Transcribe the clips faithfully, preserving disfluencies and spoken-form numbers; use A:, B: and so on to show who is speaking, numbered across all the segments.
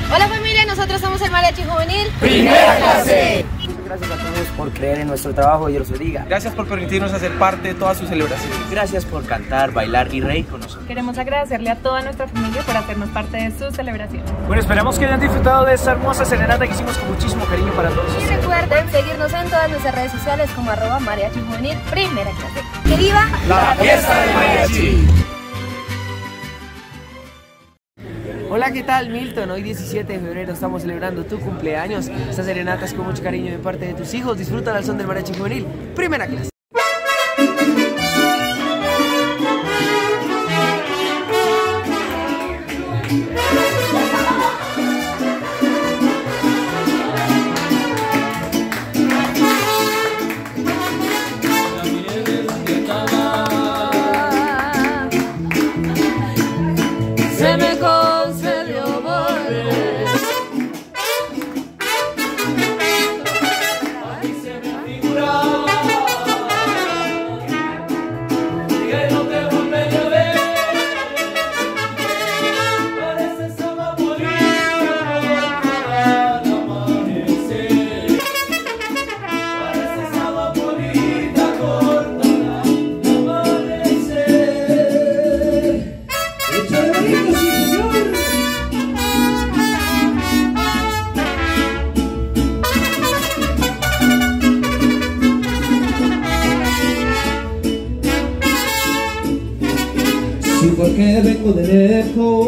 A: Hola familia, nosotros somos el Mariachi Juvenil
B: Primera Clase.
C: Muchas gracias a todos por creer en nuestro trabajo, Dios los bendiga.
D: Gracias por permitirnos hacer parte de todas sus celebraciones.
C: Gracias por cantar, bailar y reír con nosotros.
E: Queremos agradecerle a toda nuestra familia por hacernos parte de sus celebraciones.
F: Bueno, esperamos que hayan disfrutado de esta hermosa serenata que hicimos con muchísimo cariño para todos.
A: Y recuerden seguirnos en todas nuestras redes sociales como arroba Mariachi Juvenil Primera Clase. ¡Que viva
B: la fiesta del mariachi!
C: Hola, ¿qué tal, Milton? Hoy diecisiete de febrero estamos celebrando tu cumpleaños. Estas serenatas con mucho cariño de parte de tus hijos. Disfruta al son del Mariachi Juvenil Primera Clase.
A: Se me concedió volver.
G: Ahí se me figuraba que no te volvería a ver. Pareces agua bonita al amanecer. Pareces agua bonita corta al amanecer. Échale bonito, sí señor. Sí, porque vengo de lejos,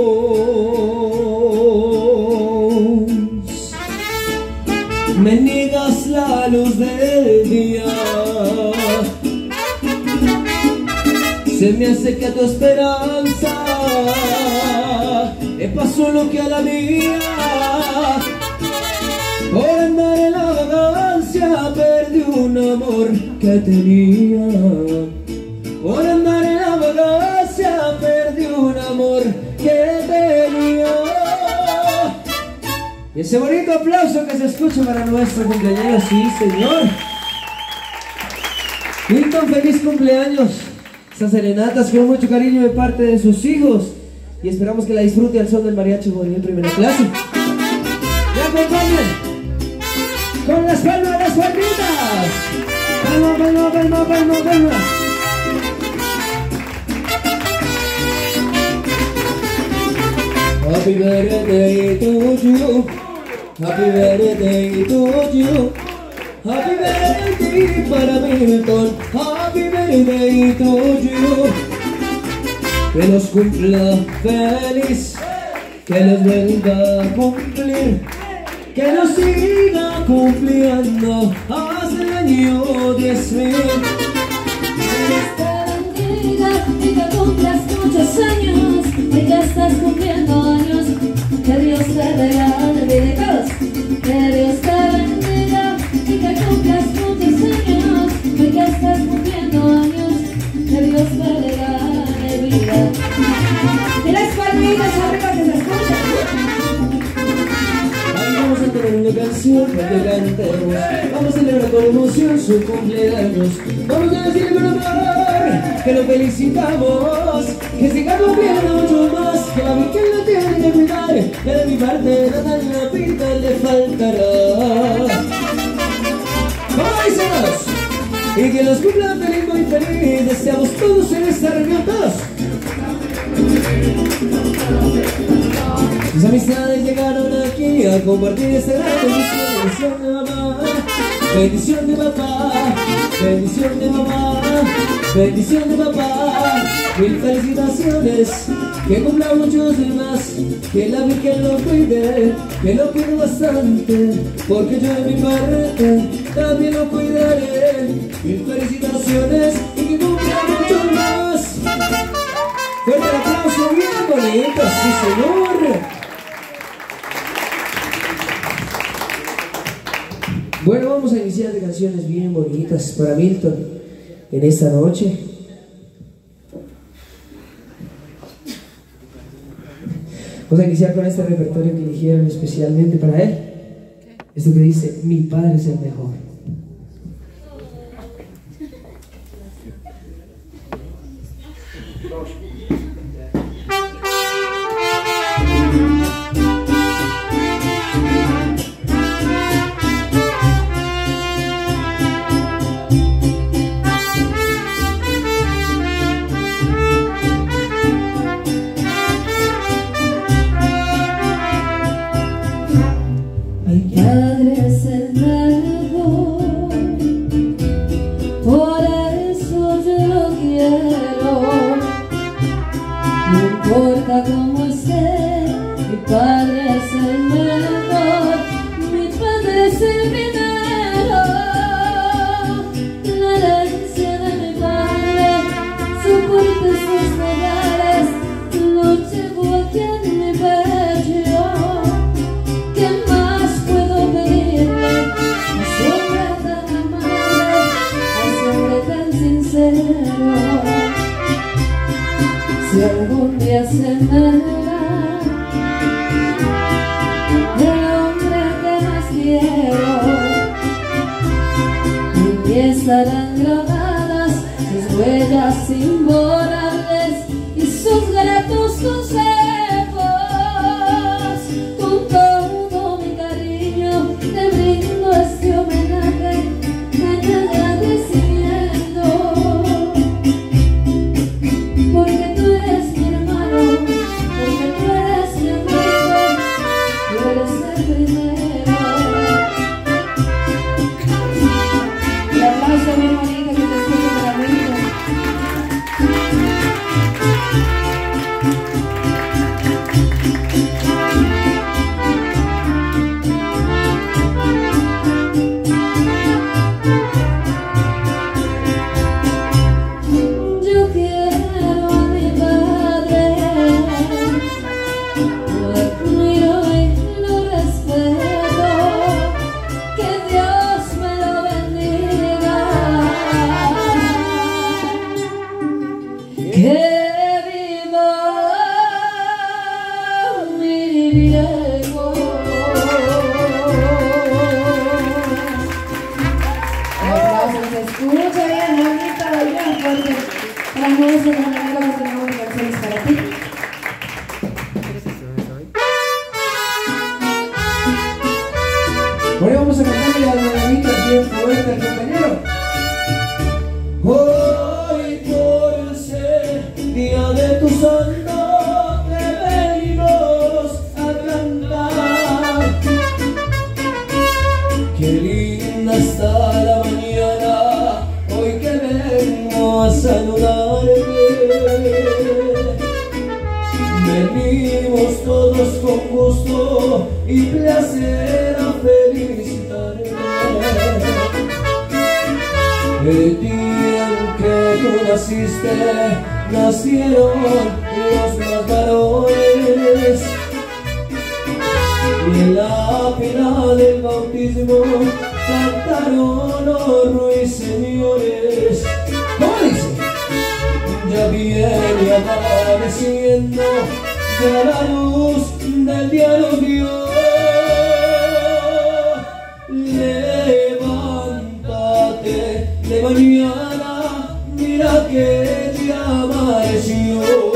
G: me niegas la luz del día. Se me hace que a tu esperanza le pasó lo que a la mía. Por andar en la vagancia perdí un amor que tenía. Por andar en la vagancia perdí un amor que tenía. Y ese bonito aplauso que se escucha para nuestro cumpleaños, sí señor. Milton, feliz cumpleaños. Estas serenatas con mucho cariño de parte de sus hijos. Y esperamos que la disfrute al son del Mariachi Juvenil Primera Clase. ¡Me acompañen! ¡Con las palmas, las palmitas! ¡Palma, palma, palma, palma, palma! Happy birthday to you. Happy birthday to you. Happy birthday para Milton. Happy birthday to you. Que los cumpla feliz, que los vuelva a cumplir, que los siga cumpliendo hasta el año diez mil.
H: Que Dios te bendiga y que cumplas muchos años, que ya estás cumpliendo años, que Dios te regale vida. Que Dios te bendiga y que cumplas muchos años, que ya estás cumpliendo años, que Dios te regale vida. Y las palmitas arriba que se escuchan.
G: Ahí vamos a tener una canción para que cantemos. Vamos a celebrar con emoción su cumpleaños. Vamos a decirle con amor que lo felicitamos, que siga cumpliendo mucho más, que la Virgen lo tiene que cuidar, que de mi parte nada en la vida le faltará. ¡Vamos, dísenos! Y que los cumpla feliz, muy feliz. Deseamos todos en esta reunión, todos. Mis amistades llegaron aquí a compartir esta gran bendición de mamá, bendición de papá, bendición de mamá, bendición de papá. Mil felicitaciones, que cumpla muchos más, que la Virgen lo cuide, que lo cuide bastante, porque yo de mi parte también lo cuidaré. Mil felicitaciones y que cumpla muchos más. Fuerte el aplauso, bien bonito, sí señor. Bueno, vamos a iniciar de canciones bien bonitas para Milton en esta noche. Vamos a iniciar con este repertorio que eligieron especialmente para él. Esto que dice, mi padre es el mejor.
H: el mejor, mi padre es el primero. La herencia de mi padre, su cuerpo y sus legales, lo llevo aquí en mi pecho. ¿Qué más puedo pedirle? A su hombre tan amable, a su hombre tan sincero. Si algún día se me da el hombre que más quiero, en mí estarán grabadas sus huellas imborrables y sus gratos consejos. Con todo mi cariño te brindo este homenaje en agradecimiento, porque tú eres mi hermano, porque tú eres mi amigo, tú eres el primero. Y aplauso bien bonito que te escucho para mí. Yo quiero a mi padre, lo admiro y lo respeto, que Dios me lo bendiga, que viva mi viejo. Aplausos, se escucha bien bonito, bien fuerte. Para nosotros, con la que tenemos canciones para ti.
G: Bueno, vamos a cantarle las mañanitas bien fuerte al compañero. Hoy por ser día de tu santo te venimos a cantar. Qué linda está la mañana hoy que vengo a saludarte. Venimos todos con gusto y placer a felicitarte. El día en que tú naciste, nacieron los más varones, y en la pila del bautismo cantaron los ruiseñores. ¿Cómo dice? Ya viene apareciendo, ya la luz del día nos dio. Levántate de mañana, mira que ya amaneció.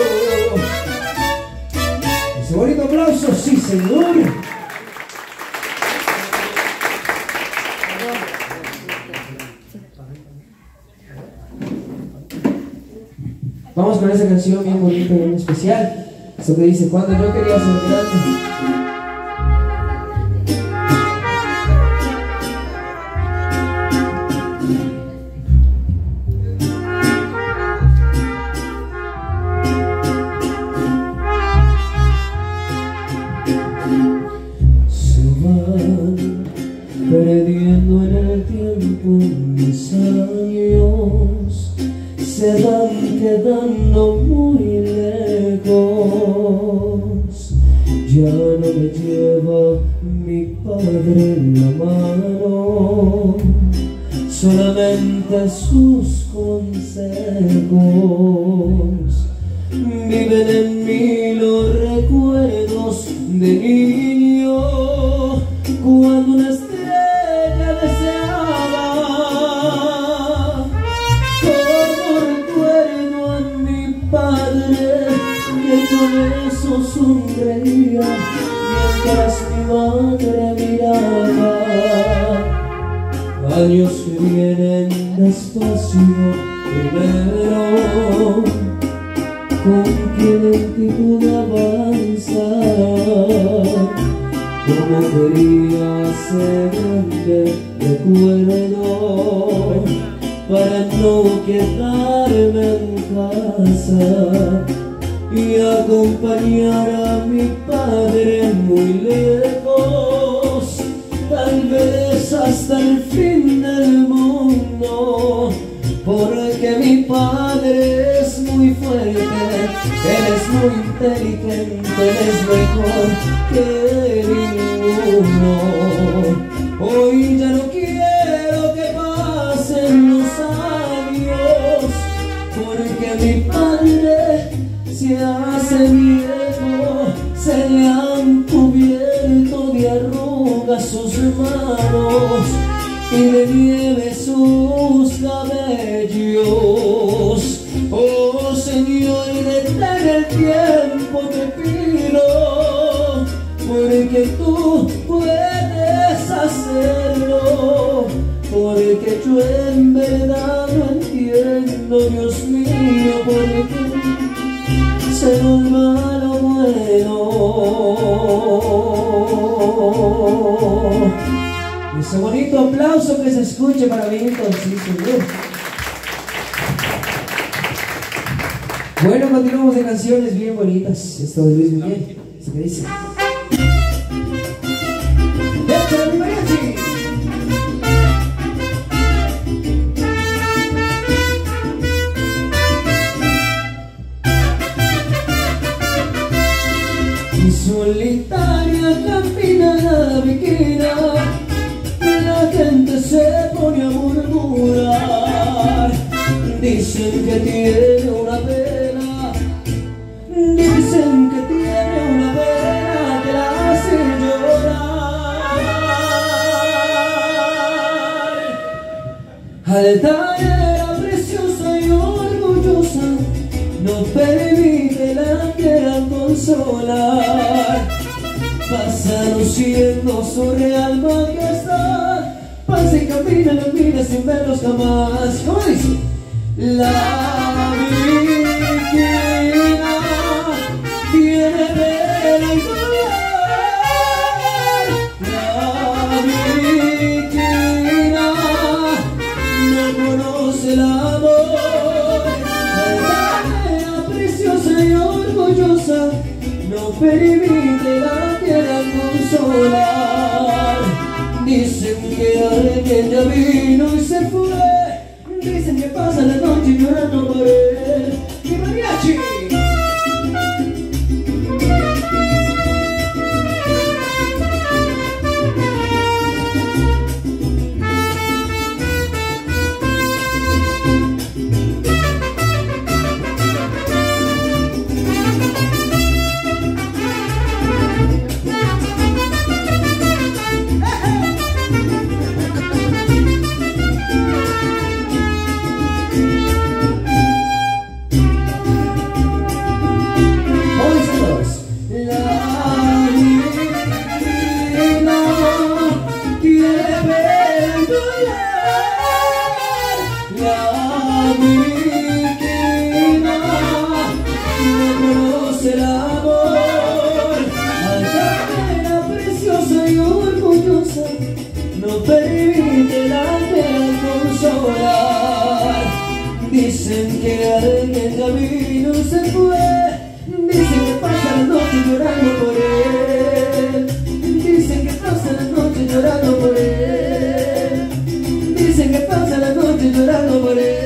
G: Ese bonito aplauso, sí señor. Vamos con esa canción bien bonita y bien especial. Eso que dice, cuando yo quería ser grande. Se van perdiendo en el tiempo mis años, se van quedando muy lejos. Ya no me lleva mi padre en la mano, solamente sus consejos. Viven en mí los recuerdos de niño, cuando una estrella deseaba. Como recuerdo a mi padre que con eso sonreía mientras mi madre miraba. Años que vienen despacio primero, con qué lentitud avanza. Como quería ser grande, recuerdo, para no quedarme en casa. Y y acompañar a mi padre muy lejos, tal vez hasta el fin del mundo, porque mi padre es muy fuerte, él es muy inteligente, él es mejor que ninguno. Hoy ya no quiero que pasen los años, porque mi padre se hace viejo, se le han cubierto de arrugas sus manos y de nieve sus cabellos. Oh Señor, detén el tiempo, te pido, porque tú puedes hacerlo, porque yo en verdad no entiendo, Dios mío, porque ser un malo bueno. Ese bonito aplauso que se escuche para mí, entonces, sí, señor. Bueno, continuamos de canciones bien bonitas. Esto de Luis Miguel, ¿se me dice? ¡Échale mi mariachi! Y solitaria camina la viquina, la gente se pone a murmurar. Dicen que tiene una pena, dicen que tiene una pena que la hace llorar. Altanera, preciosa y orgullosa, no permite la quieran consolar. Pasa luciendo su real majestad, pasa y camina, la mira sin verlos jamás. ¿Cómo dice? La viquina tiene pena y dolor. La viquina no conoce el amor. Altanera, preciosa y orgullosa, no permite la quieran consolar. Dicen que alguien ya vino y se fue, dicen que pasa la noche llorando por él. ¡Mi mariachi! Dicen que alguien ya vino y se fue, dicen que pasa la noche llorando por él, dicen que pasa la noche llorando por él, dicen que pasa la noche llorando por él.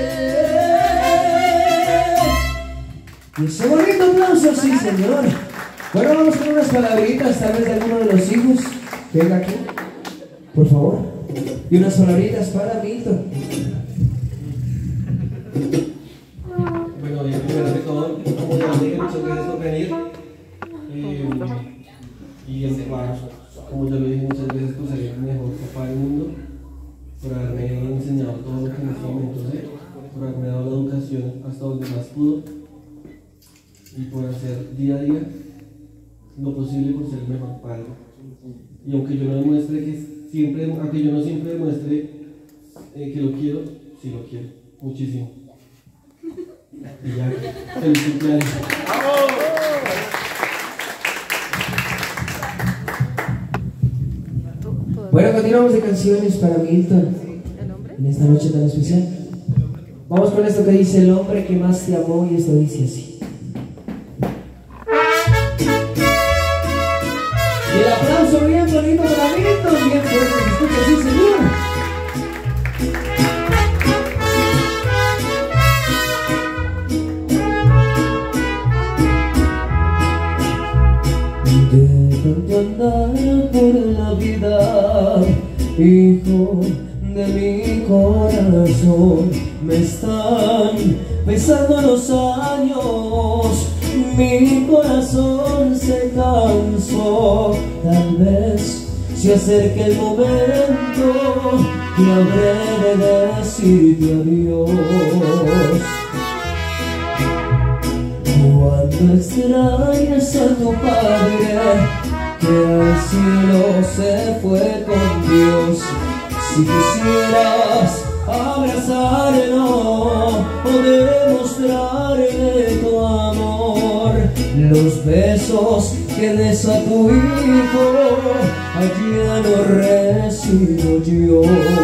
G: Y ese bonito aplauso, sí señor. Bueno, vamos con unas palabritas tal vez de alguno de los hijos. Venga aquí, por favor. Y unas palabritas para Milton.
I: Bueno, y primero que todo, como ya dije, muchas gracias por venir. Eh, y bueno, como ya lo dije muchas veces, por ser el mejor papá del mundo, por haberme enseñado todo lo que en este momento sé, por haberme dado la educación hasta donde más pudo, y por hacer día a día lo posible por ser el mejor padre. Y aunque yo no demuestre que siempre, aunque yo no siempre demuestre eh, que lo quiero, sí lo quiero, muchísimo. Y ya, feliz cumpleaños.
G: Bueno, continuamos de canciones para Milton en esta noche tan especial. Vamos con esto que dice: el hombre que más te amó, y esto dice así. aplauso bien bonito para Milton, bien fuerte, se escucha así, señor. De tanto andar por la vida, hijo de mi corazón, me están pesando los años, mi corazón se cansó. Tal vez se acerque el momento que habré de decirte adiós. Cuando extrañas a tu padre, que al cielo se fue con Dios, si quisieras abrazarlo o demostrarle tu amor, los besos que des a tu hijo, allí lo recibo yo.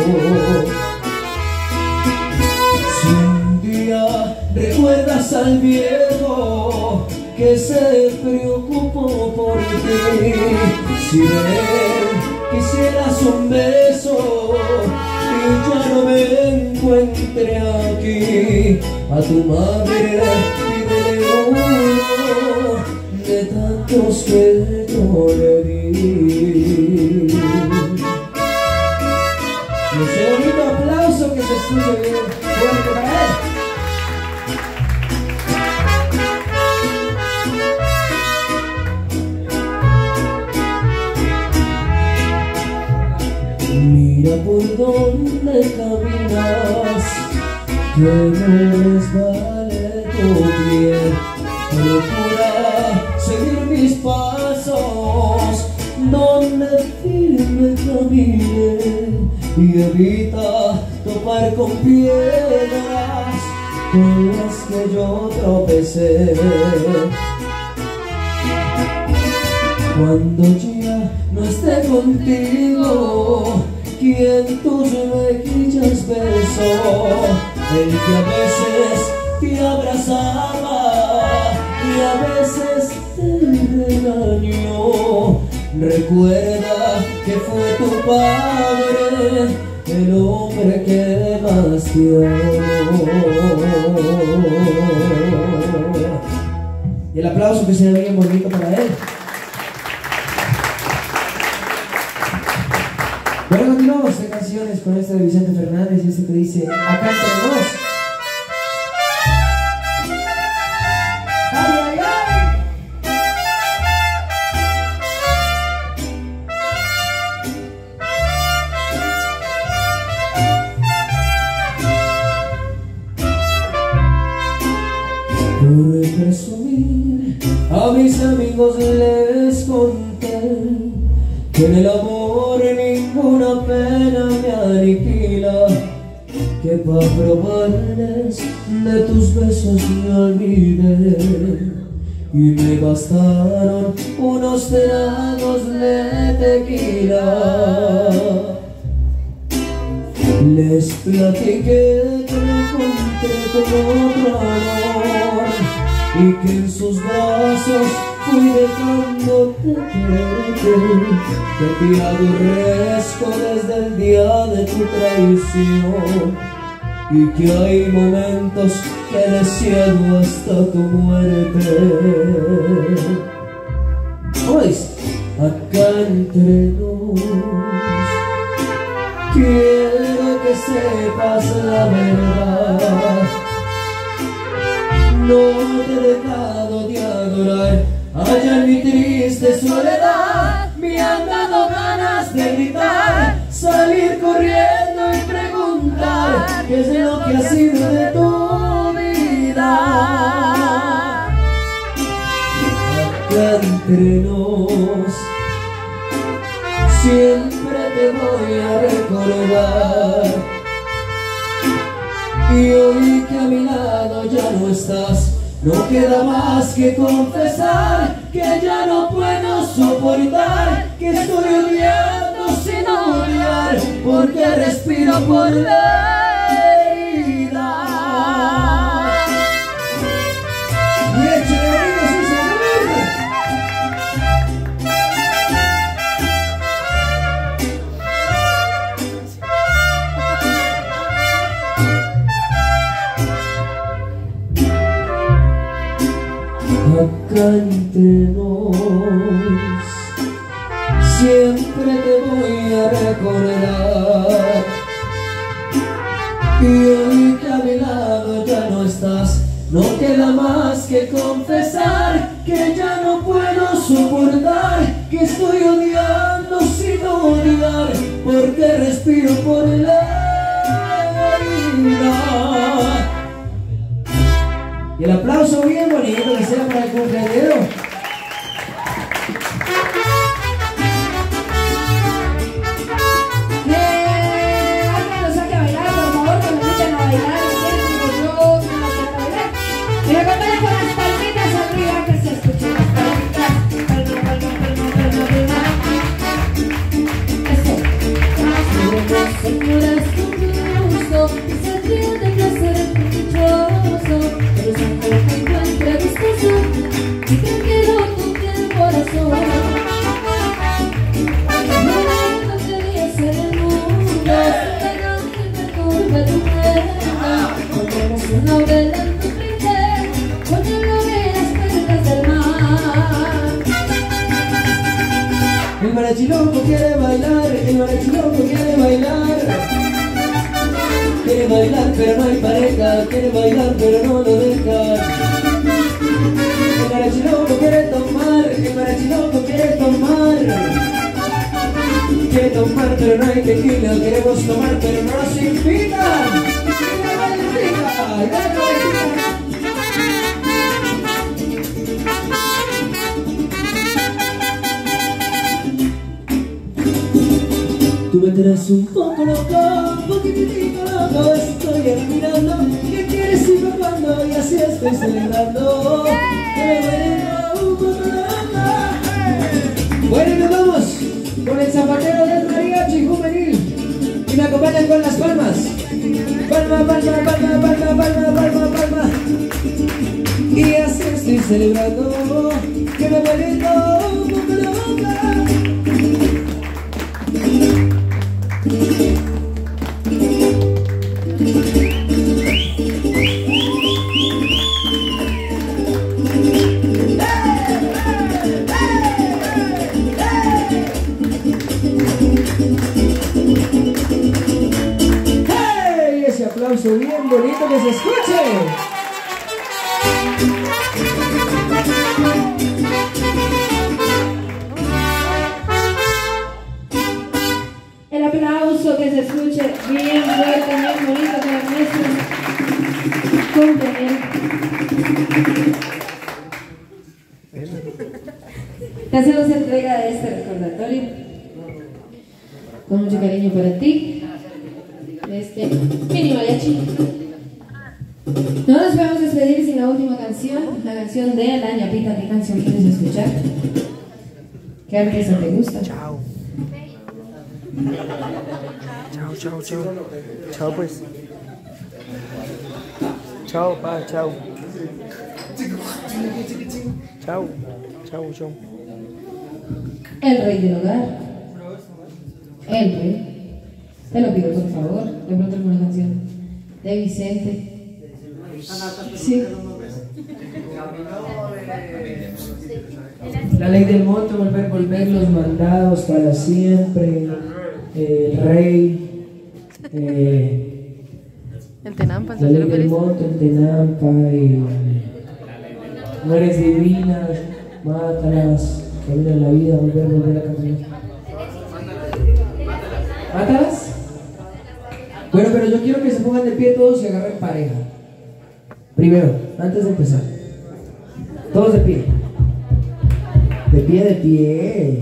G: Si un día recuerdas al viejo que se preocupó por ti, si de él quisieras un beso y ya no me encuentre aquí, a tu madre pídele uno de tantos que yo le di. Y ese bonito aplauso que se escuche bien fuerte para él. Mira por donde caminas, que no resbale tu pie. Procura seguir mis pasos donde firme camine y evita topar con piedras con las que yo tropecé. Cuando ya no esté contigo quien tus mejillas besó, el que a veces te abrazaba y a veces te regañó, recuerda que fue tu padre el hombre que más te amó. Y el aplauso que sea bien bonito para él. Bueno, continuamos de canciones con esta de Vicente Fernández y este que dice Acá entre nos. ¡Ay, ay, ay! Por presumir a mis amigos les conté que en el amor ninguna pena me aniquila, que pa' probarles de tus besos me olvidé y me bastaron unos tragos de tequila. Les platiqué que me encontré con otro amor y que en sus brazos fui dejándote quererte, que te aborrezco desde el día de tu traición y que hay momentos que deseo hasta tu muerte. Pues, acá entre nos, quiero que sepas la verdad. No te he dejado de adorar, allá en mi triste soledad me han dado ganas de gritar, salir corriendo y preguntar qué es lo que ha sido de tu vida. Acá entre nos, siempre te voy a recordar. Y hoy que a mi lado ya no estás, no queda más que confesar que ya no puedo soportar, que estoy odiando sin odiar, porque respiro por la herida. Y échale oídos, sí, señor. acá entre nos. Siempre te voy a recordar. Y hoy que a mi lado ya no estás, no queda más que confesar que ya no puedo soportar, que estoy odiando sin odiar, porque respiro por la vida. Y el aplauso bien bonito que sea para el cumpleañero.
H: Me acompañan con las palmitas arriba, que se escuchen las palmitas. Palma, palma, palma, palma, palma. Eso. Somos señoras con gusto y se ríen de placer dichoso. Pero son como que encuentre gustoso y que quiero toque el corazón. No te dice el mundo, pero que me curva tu cuerda. Pondremos una vela en tu
G: el mariachi loco quiere bailar, el mariachi loco quiere bailar. Quiere bailar pero no hay pareja, quiere bailar pero no lo dejan. El mariachi loco quiere tomar, el mariachi loco quiere tomar. Quiere tomar pero no hay tequila, queremos tomar pero no nos invitan. Tú me traes un poco loco, un poquitito loco, estoy admirando. ¿Qué quieres ir probando? Y así estoy celebrando. Bueno, y nos vamos con el zapatero del mariachi juvenil. Y me acompañan con las palmas. Palma, palma, palma, palma, palma, palma, palma. Y así estoy celebrando. Que me vuelvo un poco loca. ¡Hey! Ese aplauso bien bonito que se escuche.
H: El aplauso que se escuche bien fuerte, bien bonito para nuestros compañeros. Te hacemos entrega de este recordatorio con mucho cariño para ti, de este mini mariachi. No nos podemos despedir sin la última canción, la canción de La Ñapita. ¿Qué canción quieres escuchar? ¿Qué artista te gusta?
C: Chao. Chao, chao, chao. Chao, pues. Chao, pa, chao. Chao, chao, chao.
H: El rey del hogar. El rey. Te lo pido, por favor. De pronto alguna canción de Vicente. Sí.
G: La ley del monte, volver, volver, los mandados para siempre. El rey. Eh,
A: En Tenampa,
G: la ley del monte en Tenampa. Y mujeres divinas, mátalas, caminan la vida, volver, volver a caminar. ¿Mátalas? Bueno, pero yo quiero que se pongan de pie todos y agarren pareja. Primero, antes de empezar. Todos de pie. De pie, de pie.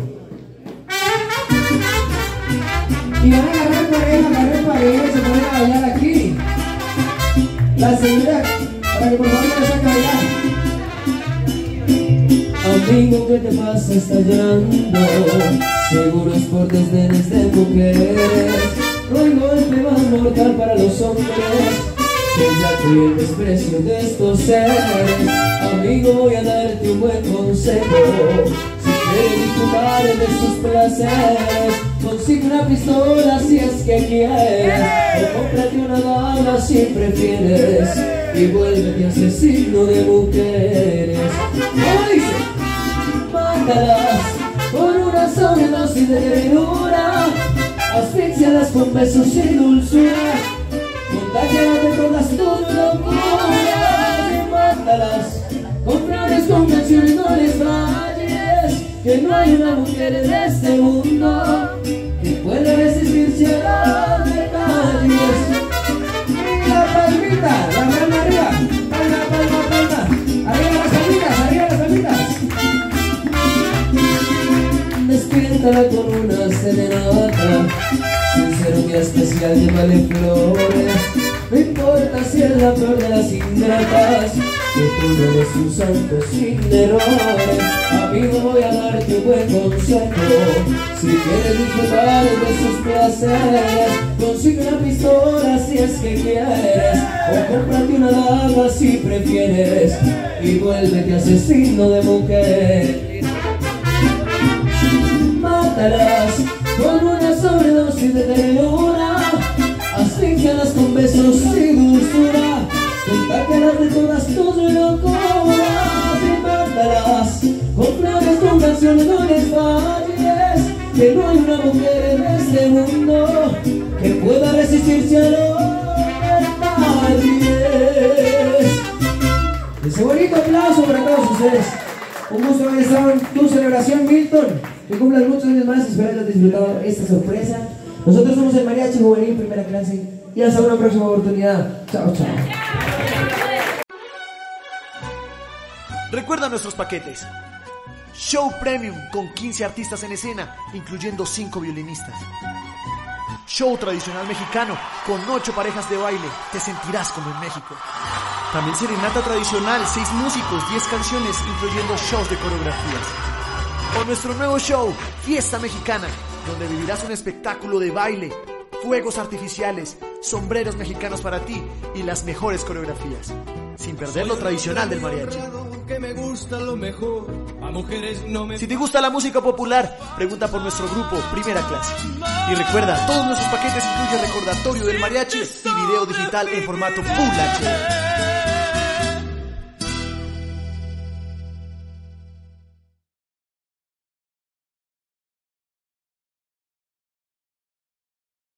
G: Y van a agarrar pareja, agarren pareja y se ponen a bailar aquí. La señora, para que por favor me la saque a bailar. Amigo, ¿qué te pasa? Estás llorando. Seguro es por desdenes de mujeres. No hay golpe más mortal para los hombres que ya que el desprecio de estos seres. Amigo, voy a darte un buen consejo. Si quieres disfrutar de sus placeres, consigue una pistola si es que quieres, o cómprate una bala si prefieres. y vuélvete asesino de mujeres. ¿Cómo dice? Mátalas con una sobredosis de ternura, asfixialas con besos y dulzura, contágialas de todas tus locuras. Y mátalas con flores, con canciones, no les falles, que no hay una mujer en este mundo que pueda resistirse a los detalles. Y la palmita, la palma arriba, palma, palma, palma, arriba las palmitas, arriba las palmitas. Despiértala con una serenata, sincero y especial, llévale flores. No importa si es la peor de las ingratas, que tú no eres un santo sin errores. Amigo, voy a darte un buen consejo: si quieres disfrutar de sus placeres, consigue una pistola si es que quieres, o cómprate una daga si prefieres, y vuélvete asesino de mujeres. Mátalas con una sobredosis de ternura, asfixialas con besos y dulzura, contágialas de todas tus locuras. Y mátalas con flores, con canciones, no les falles, que no hay una mujer en este mundo que pueda resistirse a los detalles. Ese bonito aplauso para todos ustedes. Un gusto haber estado en tu celebración, Milton. Que cumplas muchos años más, espero que hayas disfrutado esta sorpresa. Nosotros somos el Mariachi Juvenil Primera Clase y hasta una próxima oportunidad. Chao, chao.
F: Recuerda nuestros paquetes: Show Premium con quince artistas en escena, incluyendo cinco violinistas. Show tradicional mexicano con ocho parejas de baile, te sentirás como en México. También serenata tradicional, seis músicos, diez canciones, incluyendo shows de coreografías. O nuestro nuevo show, Fiesta Mexicana, donde vivirás un espectáculo de baile, fuegos artificiales, sombreros mexicanos para ti y las mejores coreografías, sin perder lo tradicional del mariachi. Si te gusta la música popular, pregunta por nuestro grupo Primera Clase. Y recuerda, todos nuestros paquetes incluyen recordatorio del mariachi y video digital en formato Full H D.